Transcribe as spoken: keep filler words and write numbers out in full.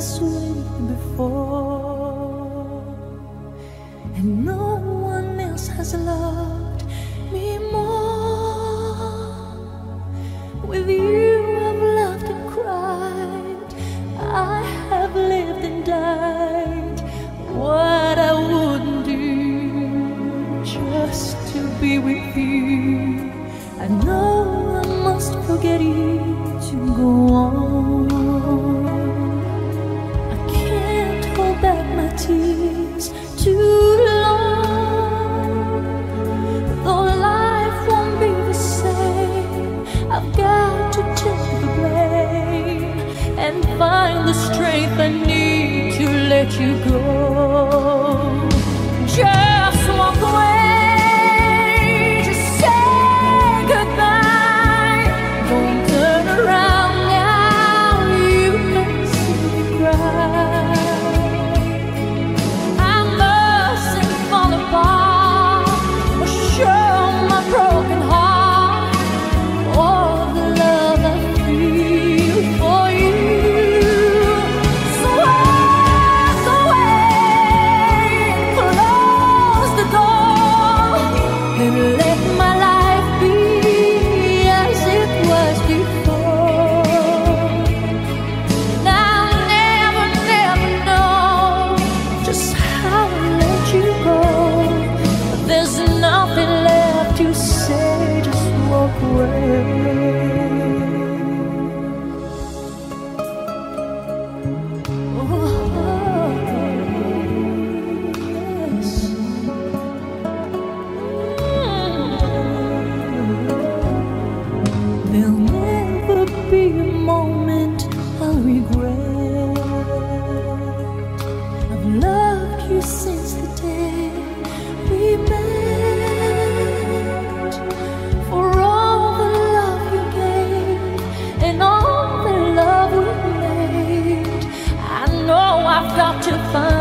this way before, and no one else has loved me more. With you I've laughed and cried, I have lived and died. What I wouldn't do just to be with you. I know I must forget you to go on. I can't hold back my tears too long. Though life won't be the same, I've got to take the blame and find the strength I need to let you go. Just walk away. Got to find